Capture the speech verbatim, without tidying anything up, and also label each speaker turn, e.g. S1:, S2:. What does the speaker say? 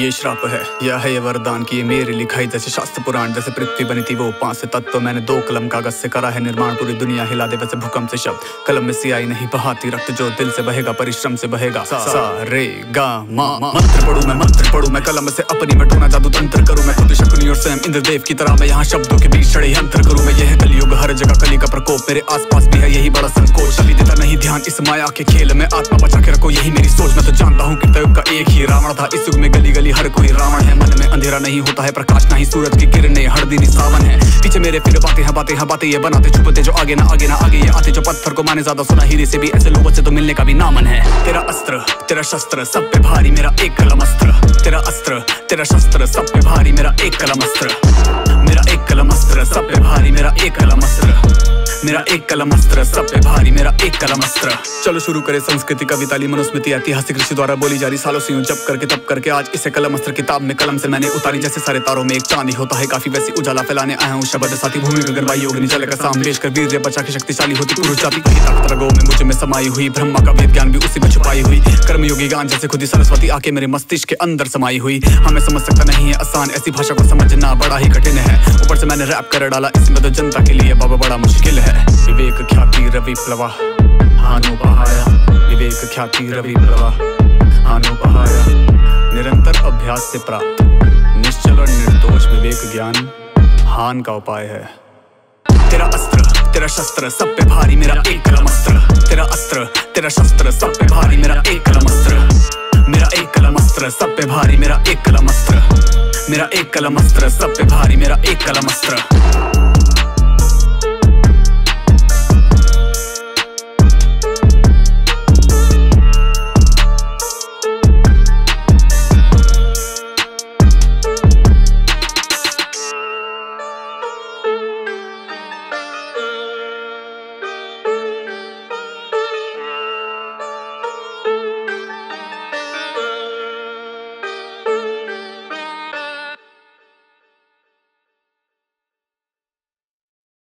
S1: ये श्राप है या है ये वरदान की ये मेरी लिखाई जैसे शास्त्र पुराण। जैसे पृथ्वी बनी थी वो पांच से तत्व, मैंने दो कलम कागज से करा है निर्माण। पूरी दुनिया हिला दे वैसे भूकंप से शब्द, कलम में सियाही नहीं बहाती रक्त जो दिल से बहेगा परिश्रम से बहेगा। सा, सा रे गा मा मंत्र पढ़ूं मैं मंत्र पढ़ूं मैं कलम से अपनी मैं टूना जादू तंत्र करूं मैं। खुद शकुनी और स्वयं इंद्रदेव की तरह मैं यहाँ शब्दों के बीच षड्यंत्र करूं मैं। यह कलयुग हर जगह कली का प्रकोप, मेरे आसपास भी है यही बड़ा संकोच। अभी देता नहीं ध्यान इस माया के खेल में, आत्मा बचा के रखो यही मेरी सोच। मैं तो जानता हूँ कि युग का एक ही रावण था, इस युग में गली गली हर कोई रावण है। मन में अंधेरा नहीं होता है प्रकाश, नहीं सूरज की किरणें हर दिन सावन है। पीछे मेरे फिर बातें हैं बातें हैं बातें ये बनाते छुपते जो आगे ना आगे ना आगे ये आते, जो पत्थर को माने ज्यादा सुना हीरे से भी, ऐसे लोगों से तो मिलने का भी नामन है। तेरा अस्त्र तेरा शस्त्र सब पे भारी मेरा एक कलम अस्त्र, तेरा अस्त्र तेरा शस्त्र सब पे भारी मेरा एक कलम अस्त्र, मेरा एक कलम अस्त्र सब पे भारी मेरा एक कलम अस्त्र, मेरा एक कलम अस्त्र सब पे भारी मेरा एक कलम अस्त्र। चलो शुरू करें संस्कृति कविता ली मनुस्मृति ऐतिहासिक ऋषि द्वारा बोली जा रही सालों से यूं जब करके तब करके आज इसे कलम अस्त्र किताब में कलम से मैंने उतारी। जैसे सारे तारों में एक चांद ही होता है काफी, वैसी उजाला फैलाने आया हूँ शब्द साथी। भूमि गगन वायु अग्नि जल का साम पेश कर वीर बचा के शक्तिशाली होती पुरुष जाति। वही ताकत रगों में मुझ में समाई हुई, ब्रह्मा का वेद ज्ञान भी उसी में छुपाई हुई। कर्मयोगी गान जैसे खुद ही सरस्वती आके मेरे मस्तिष्क के अंदर समाई हुई। हमें समझ सकता नहीं है आसान, ऐसी भाषा को समझना बड़ा ही कठिन है। ऊपर से मैंने रैप कर डाला इसमें तो जनता के लिए बाबा बड़ा मुश्किल है। विवेक ख्याति रवि प्लवा हानो बहाया, विवेक ख्याति रवि प्लवा हानो बहाया। निरंतर अभ्यास से प्राप्त निश्चल और निर्दोष विवेक ज्ञान हान का उपाय है। तेरा अस्त्र तेरा शस्त्र सब पे भारी मेरा एक कलम अस्त्र, तेरा अस्त्र तेरा शस्त्र सब पे भारी मेरा एक कलम अस्त्र, मेरा एक कलम अस्त्र सब पे भारी मेरा एक कलम अस्त्र, मेरा एक कलम अस्त्र सब पे भारी मेरा एक कलम अस्त्र।